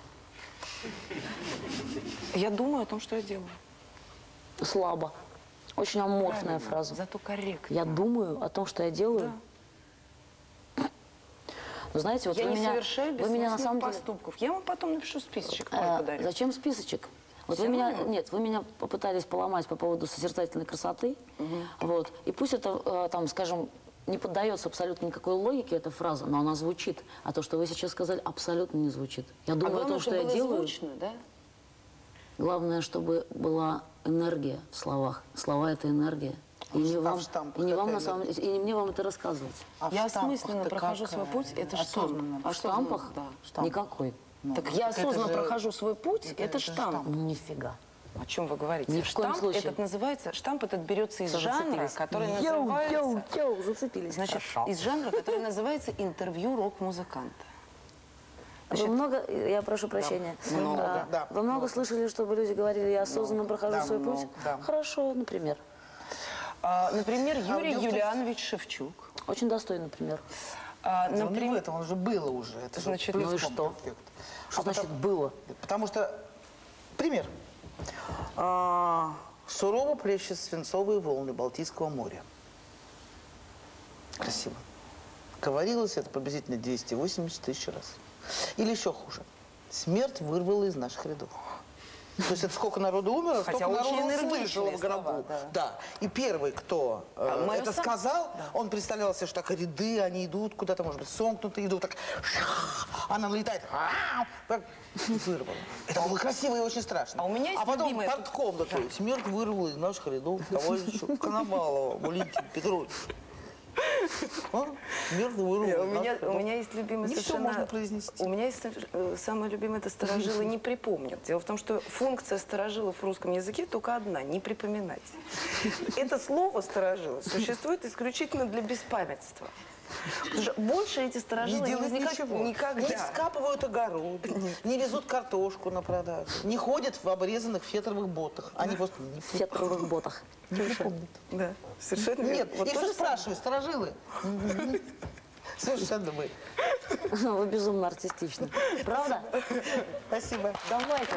Я думаю о том, что я делаю. Слабо. Очень аморфная Правильно, фраза. Зато корректно. Я думаю о том, что я делаю. Да. Вы знаете, вот я вы не меня, совершаю вы меня на самом деле... поступков. Я вам потом напишу списочек, твой А, подарю. зачем списочек? Вот вы меня, нет, вы меня попытались поломать по поводу созерцательной красоты, угу. вот, и пусть это, там, скажем, не поддается абсолютно никакой логике эта фраза, но она звучит, а то, что вы сейчас сказали, абсолютно не звучит. Я думаю а о том, что я делаю. Звучно, да? Главное, чтобы была энергия в словах. Слова – это энергия. И не вам, и не вам на самом деле, и не мне вам это рассказывать. А я осмысленно прохожу свой путь, это штамп. А в штампах? Да. Штамп. Никакой. Ну, так я осознанно же... прохожу свой путь, это, это штамп. штамп. Нифига. О чем вы говорите? Ни в коем штамп случае. этот называется, штамп этот берется из Что жанра, который йоу, называется... Йоу, йоу, зацепились. Значит, Хорошо. из жанра, который называется интервью рок-музыканта. Значит, вы много, я прошу прощения, да, много, а, да, вы много много. слышали, чтобы люди говорили, я осознанно много, прохожу да, свой много, путь? Да. Хорошо, например. А, например, а Юрий Юлианович Шевчук. Очень достойный, например. А, например... Не в этом, он же было уже. Это значит, ну и что? Эффект. Что а значит потому, было? Потому что, пример. А, сурово плещут свинцовые волны Балтийского моря. Красиво. Говорилось это приблизительно двести восемьдесят тысяч раз. Или еще хуже. Смерть вырвала из наших рядов. То есть это сколько народу умерло, Хотя столько очень народу слышало в гробу. Слова, да. Да. И первый, кто э, а это сам... сказал, да. он представлял себе, что так ряды, они идут куда-то, может быть, сомкнутые, идут так, она налетает, так вырвала. Это было красиво и очень страшно. А у меня есть А потом любимая... портком такой, смерть вырвала из наших рядов товарища Коновалова, Валентин Петрович. Смерть вырвала. У меня, у меня есть любимый Не совершенно... все можно произнести. У меня есть самый любимый, это старожилы не припомнят. Дело в том, что функция старожилов в русском языке только одна – не припоминать. Это слово старожилы существует исключительно для беспамятства. Потому что больше эти старожилы не не делают возникают ничего. никогда. Не вскапывают огород, не везут картошку на продажу, не ходят в обрезанных фетровых ботах. Они просто не В фетровых ботах. не помнят. Да, совершенно верно. Нет, Вот я тоже что спрашиваю, старожилы? Совершенно вы. Вы безумно артистичны. Правда? Спасибо. Давайте.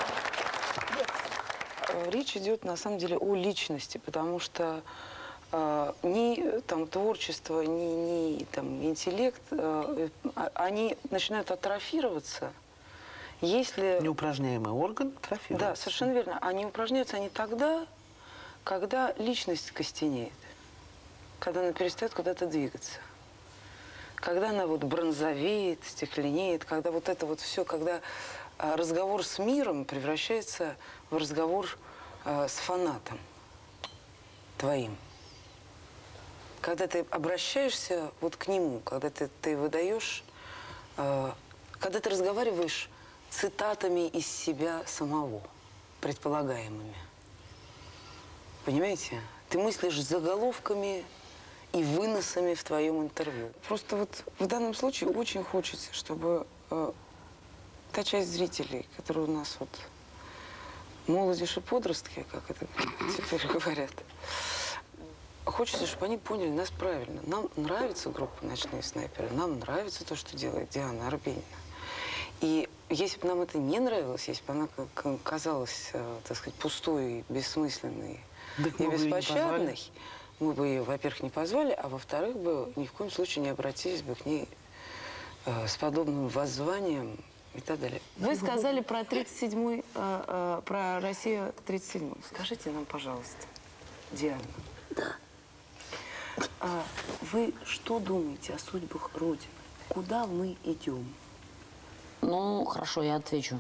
Речь идет на самом деле о личности, потому что э, ни там, творчество, ни, ни там, интеллект, э, они начинают атрофироваться, если... Неупражняемый орган атрофируется. Да, совершенно верно. Они упражняются они тогда, когда личность костенеет, когда она перестает куда-то двигаться. Когда она вот бронзовеет, стекленеет, когда вот это вот все, когда а, разговор с миром превращается в разговор а, с фанатом твоим. Когда ты обращаешься вот к нему, когда ты, ты выдаешь, а, когда ты разговариваешь цитатами из себя самого, предполагаемыми. Понимаете? Ты мыслишь заголовками и выносами в твоем интервью. Просто вот в данном случае очень хочется, чтобы э, та часть зрителей, которые у нас вот молодежь и подростки, как это теперь говорят, хочется, чтобы они поняли нас правильно. Нам нравится группа «Ночные снайперы», нам нравится то, что делает Диана Арбенина. И если бы нам это не нравилось, если бы она казалась, э, так сказать, пустой, и бессмысленной и беспощадной, мы бы ее, во-первых, не позвали, а во-вторых, бы ни в коем случае не обратились бы к ней э, с подобным воззванием и так далее. Вы сказали про тридцать седьмой, э, э, про Россию тридцать седьмой. Скажите нам, пожалуйста, Диана, Да. а вы что думаете о судьбах Родины? Куда мы идем? Ну, хорошо, я отвечу.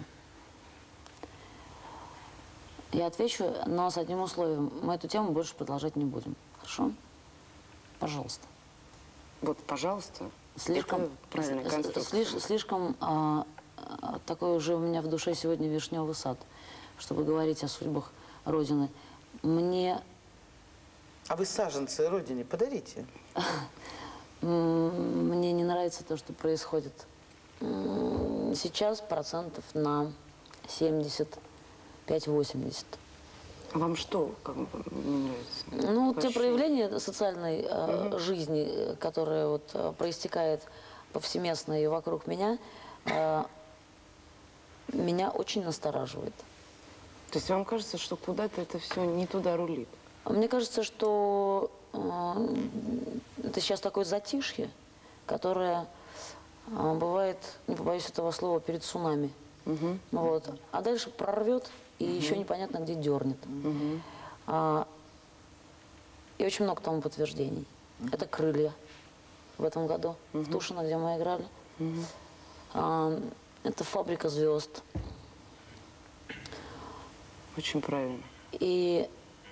Я отвечу, но с одним условием. Мы эту тему больше продолжать не будем. Хорошо? Пожалуйста. Вот, пожалуйста. Слишком, слиш, слишком а, а, такой уже у меня в душе сегодня вишневый сад, чтобы говорить о судьбах Родины. Мне А вы саженцы родине подарите? Мне не нравится то, что происходит. Сейчас процентов на семьдесят пять-восемьдесят. Вам что как бы не нравится? Ну, те проявления социальной э, угу. жизни, которые вот э, проистекают повсеместно и вокруг меня, э, меня очень настораживает. То есть вам кажется, что куда-то это все не туда рулит? Мне кажется, что э, это сейчас такое затишье, которое э, бывает, не побоюсь этого слова, перед цунами. Угу. Вот. А дальше прорвет, и угу. еще непонятно, где дернет. Угу. А, и очень много тому подтверждений. Угу. Это «Крылья» в этом году, угу. в Тушино, где мы играли. Угу. А, это «Фабрика звезд». Очень правильно. И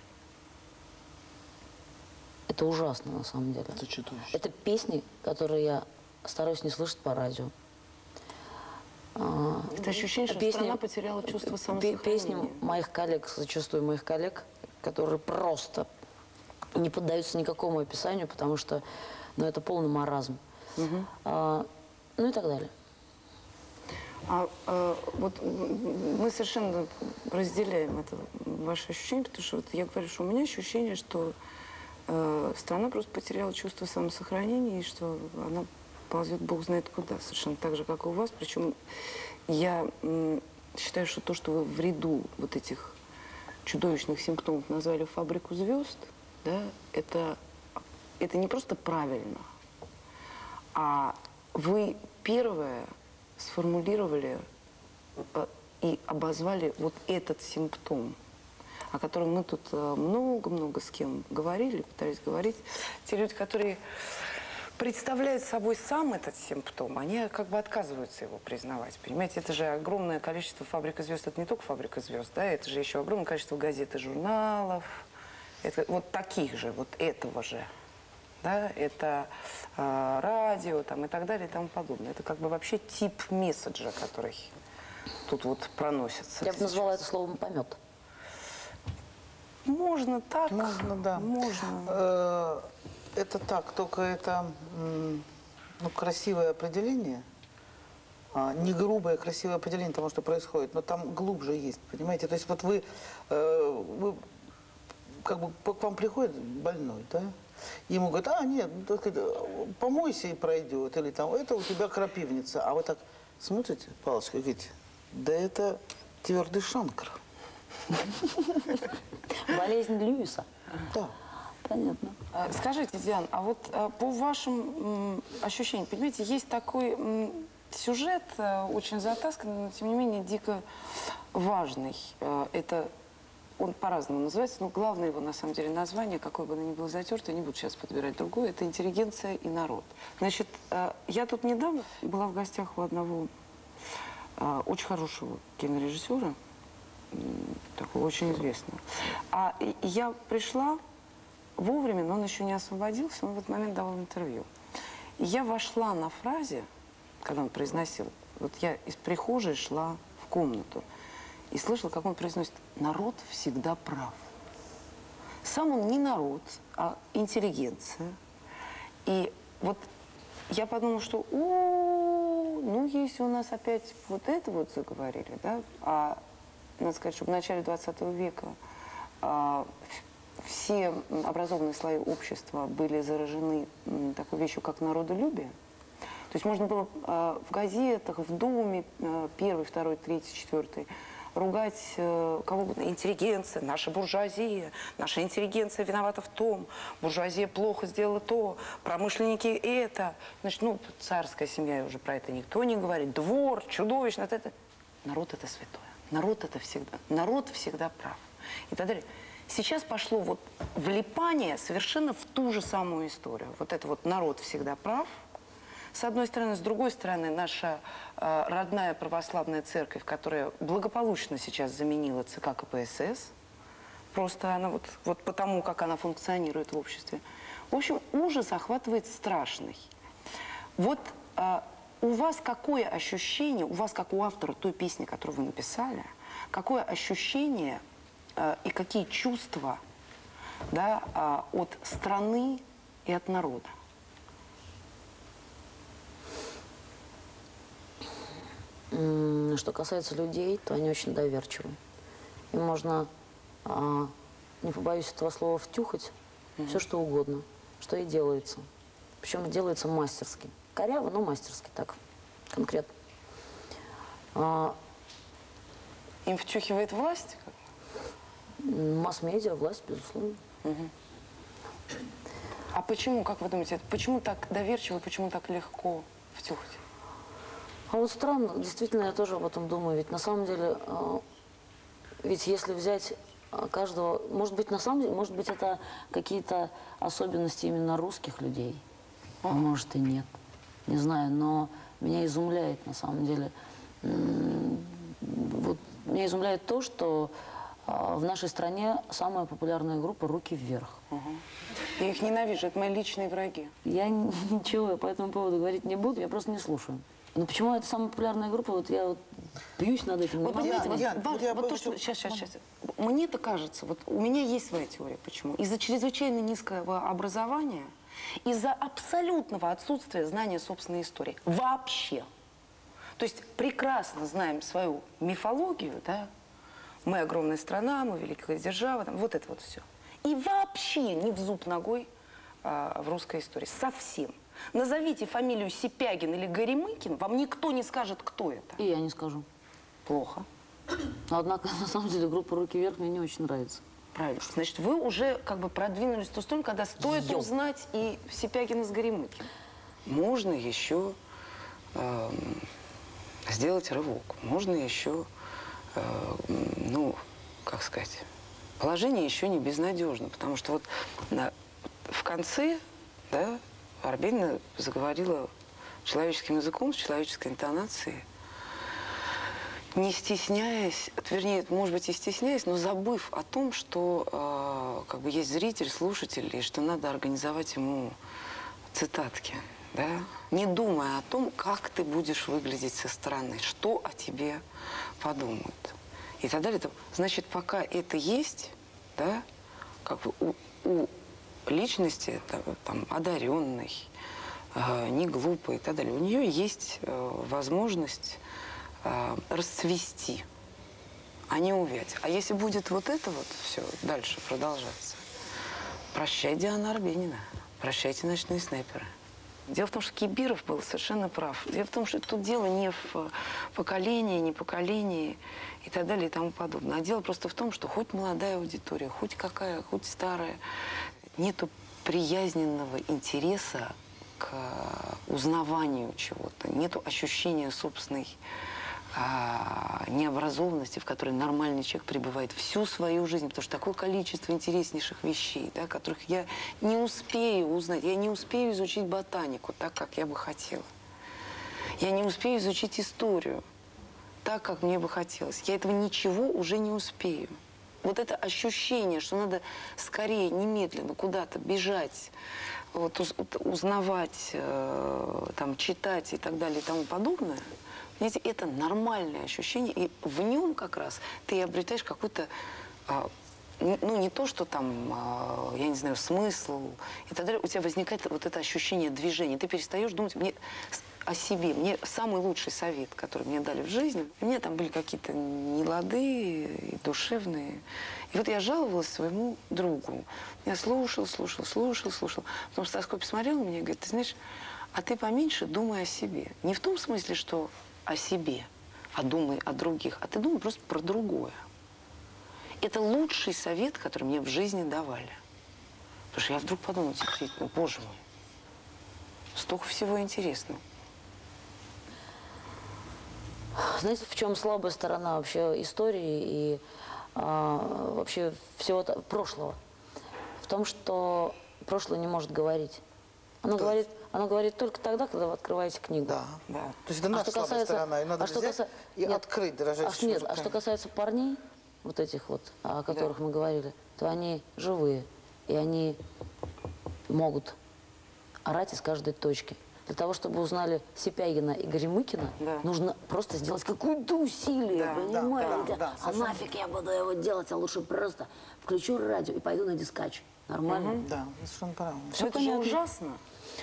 это ужасно, на самом деле. Это чудовищно. Это песни, которые я стараюсь не слышать по радио. Это ощущение, что песни, страна потеряла чувство самосохранения. Песни моих коллег, зачастую моих коллег, которые просто не поддаются никакому описанию, потому что ну, это полный маразм. Угу. А, ну и так далее. А, а вот мы совершенно разделяем это ваше ощущение, потому что вот я говорю, что у меня ощущение, что э, страна просто потеряла чувство самосохранения, и что она ползет бог знает куда, совершенно так же, как и у вас. Причем я м, считаю, что то, что вы в ряду вот этих чудовищных симптомов назвали «фабрику звезд», да, это, это не просто правильно, а вы первое сформулировали э, и обозвали вот этот симптом, о котором мы тут много-много с кем говорили, пытались говорить. Те люди, которые представляют собой сам этот симптом, они как бы отказываются его признавать. Понимаете, это же огромное количество «Фабрика звезд», это не только «Фабрика звезд», да, это же еще огромное количество газет и журналов, это вот таких же, вот этого же. Да, это э, радио там, и так далее и тому подобное. Это как бы вообще тип месседжа, который тут вот проносится. Я бы назвала это словом «помет». Можно так. Можно, да. Можно. Это так, только это ну, красивое определение. Не грубое, красивое определение того, что происходит, но там глубже есть, понимаете? То есть вот вы, вы как бы к вам приходит больной, да? Ему говорят, а, нет, помойся и пройдет, или там, это у тебя крапивница. А вы так смотрите, палочкой, и говорите, да это твердый шанкр. Болезнь Льюиса. Да. Понятно. Скажите, Диана, а вот по вашим ощущениям, понимаете, есть такой сюжет, очень затасканный, но тем не менее дико важный. Это... Он по-разному называется, но главное его, на самом деле, название, какое бы оно ни было затерто, не буду сейчас подбирать другое, это «Интеллигенция и народ». Значит, я тут недавно была в гостях у одного очень хорошего кинорежиссера, такого очень известного. А я пришла вовремя, но он еще не освободился, он в этот момент давал интервью. И я вошла на фразе, когда он произносил, вот я из прихожей шла в комнату, и слышала, как он произносит «народ всегда прав». Сам он не народ, а интеллигенция. И вот я подумала, что о, ну если у нас опять вот это вот заговорили, да, а надо сказать, что в начале двадцатого века а, все образованные слои общества были заражены м, такой вещью, как народолюбие. То есть можно было а, в газетах, в Думе, а, первый, второй, третий, четвертый, ругать э, кого угодно. Интеллигенция, наша буржуазия, наша интеллигенция виновата в том, буржуазия плохо сделала то, промышленники это. Значит, ну, царская семья, уже про это никто не говорит. Двор, чудовищно, это, это. Народ это святое. Народ это всегда. Народ всегда прав. И так далее. Сейчас пошло вот влипание совершенно в ту же самую историю. Вот это вот народ всегда прав. С одной стороны, с другой стороны, наша э, родная православная церковь, которая благополучно сейчас заменила ЦК КПСС, просто она вот, вот потому, как она функционирует в обществе. В общем, ужас охватывает страшный. Вот э, у вас какое ощущение, у вас, как у автора той песни, которую вы написали, какое ощущение э, и какие чувства да, а, от страны и от народа? Что касается людей, то они очень доверчивы. Им можно, а, не побоюсь этого слова, втюхать mm-hmm. все, что угодно, что и делается. Причем делается мастерски. Коряво, но мастерски, так, конкретно. А, Им втюхивает власть? Масс-медиа, власть, безусловно. Угу. А почему, как вы думаете, почему так доверчиво, почему так легко втюхать? А вот странно, действительно, я тоже об этом думаю. Ведь на самом деле, ведь если взять каждого, может быть, на самом деле, может быть, это какие-то особенности именно русских людей, а может и нет, не знаю, но меня изумляет на самом деле, вот меня изумляет то, что в нашей стране самая популярная группа «Руки вверх». Угу. Я их ненавижу, это мои личные враги. Я ничего по этому поводу говорить не буду, я просто не слушаю. Но почему это самая популярная группа? Вот я вот бьюсь над этим. Вот, понимаете, вот, я, вот, я вот то, что... Сейчас, сейчас, сейчас. Мне-то кажется, вот у меня есть своя теория, почему. Из-за чрезвычайно низкого образования, из-за абсолютного отсутствия знания собственной истории. Вообще. То есть прекрасно знаем свою мифологию, да? Мы огромная страна, мы великая держава, там, вот это вот все. И вообще не в зуб ногой а, в русской истории. Совсем. Назовите фамилию Сипягин или Горемыкин, вам никто не скажет, кто это. И я не скажу. Плохо. Однако, на самом деле, группа «Руки вверх» мне не очень нравится. Правильно. Значит, вы уже как бы продвинулись в ту сторону, когда стоит Йо. узнать и Сипягина с Горемыкиным. Можно еще э, сделать рывок. Можно еще, э, ну, как сказать, положение еще не безнадежно. Потому что вот на, в конце, да, Арбенина заговорила человеческим языком, с человеческой интонацией, не стесняясь, вернее, может быть, и стесняясь, но забыв о том, что э, как бы есть зритель, слушатель, и что надо организовать ему цитатки, да? Не думая о том, как ты будешь выглядеть со стороны, что о тебе подумают. И так далее. Значит, пока это есть, да, как бы у, у личности, там, там, одаренной, э, не глупой и так далее, у нее есть э, возможность э, расцвести, а не увять. А если будет вот это вот все дальше продолжаться, прощай, Диана Арбенина, прощайте, ночные снайперы. Дело в том, что Кибиров был совершенно прав. Дело в том, что тут дело не в поколении, не поколении и так далее и тому подобное. А дело просто в том, что хоть молодая аудитория, хоть какая, хоть старая, нету приязненного интереса к узнаванию чего-то, нету ощущения собственной а, необразованности, в которой нормальный человек пребывает всю свою жизнь, потому что такое количество интереснейших вещей, да, которых я не успею узнать, я не успею изучить ботанику так, как я бы хотела. Я не успею изучить историю так, как мне бы хотелось. Я этого ничего уже не успею. Вот это ощущение, что надо скорее, немедленно куда-то бежать, вот, узнавать, э, там, читать и так далее и тому подобное, понимаете, это нормальное ощущение, и в нем как раз ты обретаешь какой-то, э, ну, не то, что там, э, я не знаю, смысл и так далее, у тебя возникает вот это ощущение движения, ты перестаешь думать мне о себе. Мне самый лучший совет, который мне дали в жизни, у меня там были какие-то нелады и душевные. И вот я жаловалась своему другу. Я слушал, слушал, слушал, слушал. Потом с тоской посмотрел на меня и говорит, ты знаешь, а ты поменьше думай о себе. Не в том смысле, что о себе, а думай о других, а ты думай просто про другое. Это лучший совет, который мне в жизни давали. Потому что я вдруг подумала, действительно, боже мой, столько всего интересного. Знаете, в чем слабая сторона вообще истории и а, вообще всего прошлого? В том, что прошлое не может говорить. Оно да. говорит, оно говорит только тогда, когда вы открываете книгу. Да, да. То есть это а наша слабая касается, сторона, и надо а взять каса... и нет, открыть дрожащими а, Нет, руками. а что касается парней, вот этих вот, о которых да. мы говорили, то они живые, и они могут орать из каждой точки. То для того, чтобы узнали Сипягина и Горемыкина, да. нужно просто сделать какое-то усилие, да, понимаете? Да, да, да, а нафиг я буду его делать, а лучше просто включу радио и пойду на дискач. Нормально? Угу. Да, совершенно правильно. Все это же ужасно.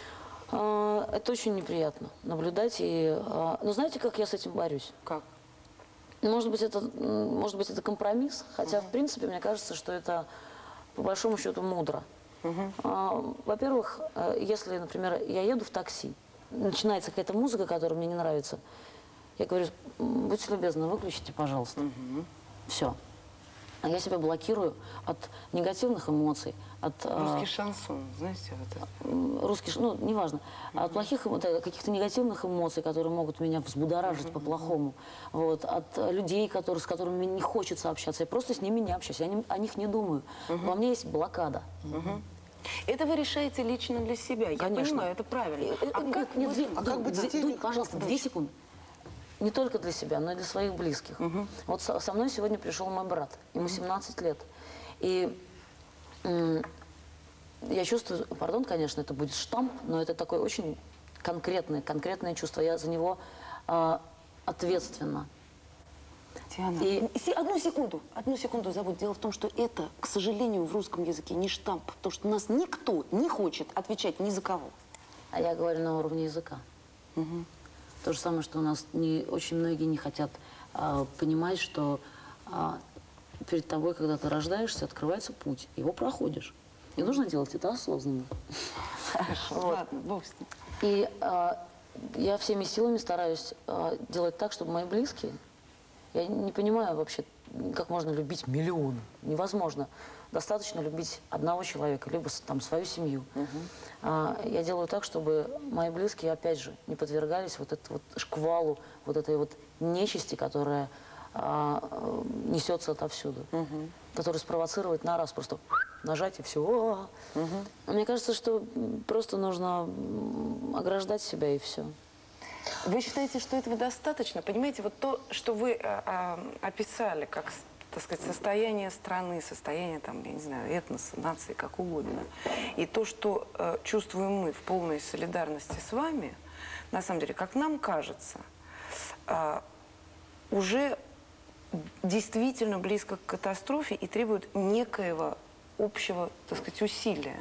А, это очень неприятно наблюдать. И, а, ну, знаете, как я с этим борюсь? Как? Может быть, это, может быть, это компромисс, хотя, угу. в принципе, мне кажется, что это, по большому счету, мудро. Угу. А, во-первых, если, например, я еду в такси, начинается какая-то музыка, которая мне не нравится, я говорю, будьте любезны, выключите, пожалуйста. Угу. Все. А я себя блокирую от негативных эмоций, от... Русский шансон, знаете, вот это. Русский, ну, неважно. Mm-hmm. От плохих, каких-то негативных эмоций, которые могут меня взбудоражить mm-hmm. по-плохому. Вот, от людей, которые, с которыми мне не хочется общаться. Я просто с ними не общаюсь, я не, о них не думаю. Mm-hmm. Во мне есть блокада. Mm-hmm. Это вы решаете лично для себя. Я Конечно. Понимаю, это правильно. А, а как, нет, вы, а как бы детей... Дудь, пожалуйста, две секунды. Не только для себя, но и для своих близких. Угу. Вот со, со мной сегодня пришел мой брат, ему семнадцать лет. И м, я чувствую, пардон, конечно, это будет штамп, но это такое очень конкретное, конкретное чувство. Я за него э, ответственна. Диана, и... одну секунду, одну секунду забудь. Дело в том, что это, к сожалению, в русском языке не штамп, потому что нас никто не хочет отвечать ни за кого. А я говорю на уровне языка. Угу. То же самое, что у нас не, очень многие не хотят а, понимать, что а, перед тобой, когда ты рождаешься, открывается путь, его проходишь. И нужно делать это осознанно. Хорошо, вот. Ладно, бог с ним. И а, я всеми силами стараюсь а, делать так, чтобы мои близкие... Я не понимаю вообще, как можно любить миллион. Невозможно. Достаточно любить одного человека, либо там свою семью. Угу. А, я делаю так, чтобы мои близкие, опять же, не подвергались вот этому вот шквалу, вот этой вот нечисти, которая а, несется отовсюду. Угу. Которая спровоцирует на раз, просто нажать и все. Угу. Мне кажется, что просто нужно ограждать себя и все. Вы считаете, что этого достаточно? Понимаете, вот то, что вы а, а, описали, как, так сказать, состояние страны, состояние, там, я не знаю, этноса, нации, как угодно, и то, что а, чувствуем мы в полной солидарности с вами, на самом деле, как нам кажется, а, уже действительно близко к катастрофе и требует некоего общего, так сказать, усилия.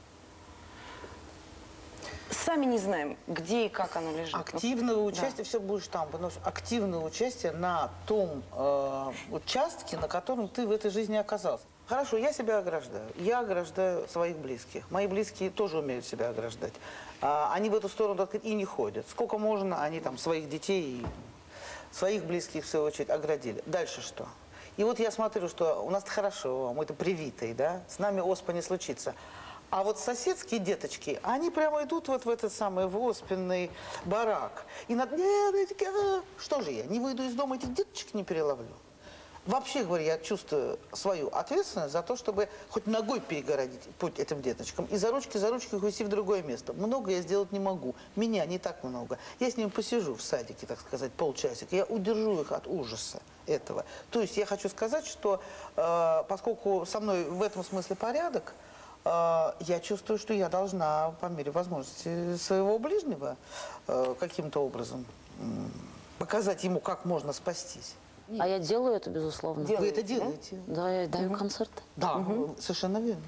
Сами не знаем, где и как оно лежит. Активного участия, да. Все будешь там, потому что активное участие на том э, участке, на котором ты в этой жизни оказался. Хорошо, я себя ограждаю. Я ограждаю своих близких. Мои близкие тоже умеют себя ограждать. А, они в эту сторону, так сказать, и не ходят. Сколько можно, они там своих детей, своих близких, в свою очередь, оградили. Дальше что? И вот я смотрю, что у нас хорошо, мы-то привитые, да, с нами оспа не случится. А вот соседские деточки, они прямо идут вот в этот самый оспенный барак. И над... Что же я, не выйду из дома, этих деточек не переловлю? Вообще, говорю, я чувствую свою ответственность за то, чтобы хоть ногой перегородить путь этим деточкам. И за ручки, за ручки увести в другое место. Много я сделать не могу. Меня не так много. Я с ними посижу в садике, так сказать, полчасика. Я удержу их от ужаса этого. То есть я хочу сказать, что э, поскольку со мной в этом смысле порядок, я чувствую, что я должна, по мере возможности своего ближнего, каким-то образом показать ему, как можно спастись. А я делаю это, безусловно. Делаете, Вы это делаете? Да, да, я даю угу. концерты. Да, угу. Совершенно верно.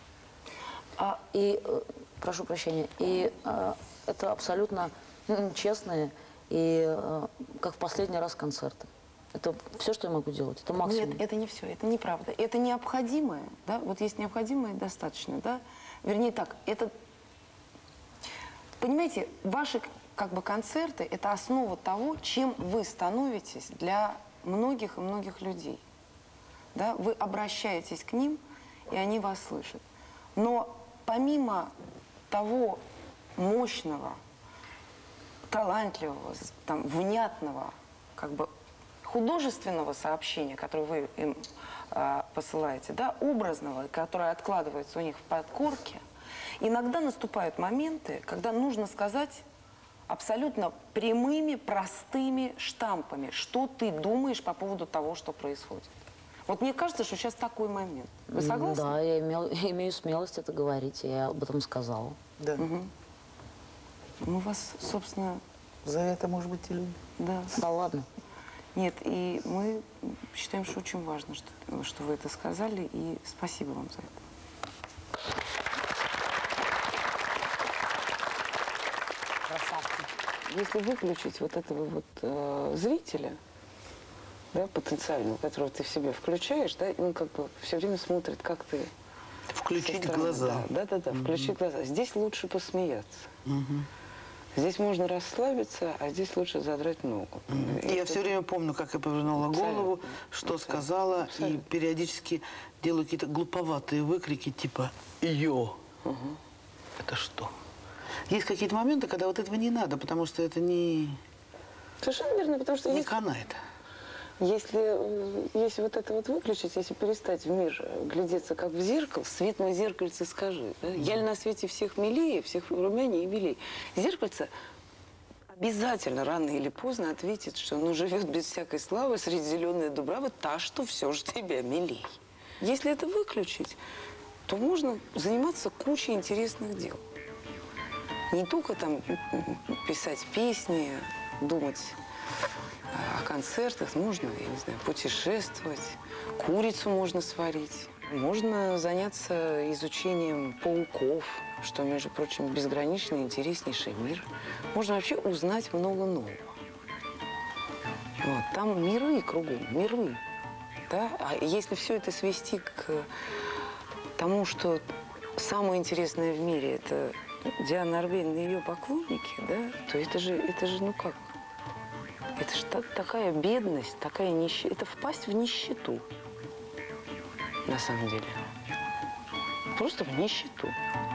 А, и, прошу прощения, и а, это абсолютно честные и, а, как в последний раз, концерты. Это все, что я могу делать, это максимум. Нет, это не все, это неправда. Это необходимое, да, вот есть необходимое достаточно, да. Вернее так, это, понимаете, ваши как бы концерты – это основа того, чем вы становитесь для многих и многих людей. Да? Вы обращаетесь к ним, и они вас слышат. Но помимо того мощного, талантливого, там, внятного, как бы, художественного сообщения, которое вы им э, посылаете, да, образного, которое откладывается у них в подкорке, иногда наступают моменты, когда нужно сказать абсолютно прямыми, простыми штампами, что ты думаешь по поводу того, что происходит. Вот мне кажется, что сейчас такой момент. Вы согласны? Да, я имел, имею смелость это говорить, я об этом сказала. Да. Угу. Мы вас, собственно... За это, может быть, и любим. Да. Да ладно. Нет, и мы считаем, что очень важно, что, что вы это сказали, и спасибо вам за это. Красавцы. Если выключить вот этого вот э, зрителя, да, потенциального, которого ты в себе включаешь, да, и он как бы все время смотрит, как ты... Включить глаза. Да, да, да, да, включить угу. глаза. Здесь лучше посмеяться. Угу. Здесь можно расслабиться, а здесь лучше задрать ногу. Mm-hmm. Я это... все время помню, как я повернула голову, что Абсолютно. сказала, Абсолютно. и периодически делаю какие-то глуповатые выкрики, типа «Йо!». Угу. Это что? Есть какие-то моменты, когда вот этого не надо, потому что это не... Совершенно верно, потому что... Не есть... канает. Если, если вот это вот выключить, если перестать в мир глядеться как в зеркало, светлое зеркальце скажи, да? Mm-hmm. Я ли на свете всех милее, всех румянее и белее. Зеркальце обязательно рано или поздно ответит, что оно живет без всякой славы среди зеленой дубравы, та, что все же тебя милей. Если это выключить, то можно заниматься кучей интересных дел. Не только там писать песни, думать о концертах, можно, я не знаю, путешествовать, курицу можно сварить, можно заняться изучением пауков, что, между прочим, безграничный интереснейший мир. Можно вообще узнать много нового. Вот, там миры кругом, миры. Да? А если все это свести к тому, что самое интересное в мире – это Диана Арбенина и ее поклонники, да, то это же, это же, ну как? Это же та, такая бедность, такая нищета. Это впасть в нищету, на самом деле. Просто в нищету.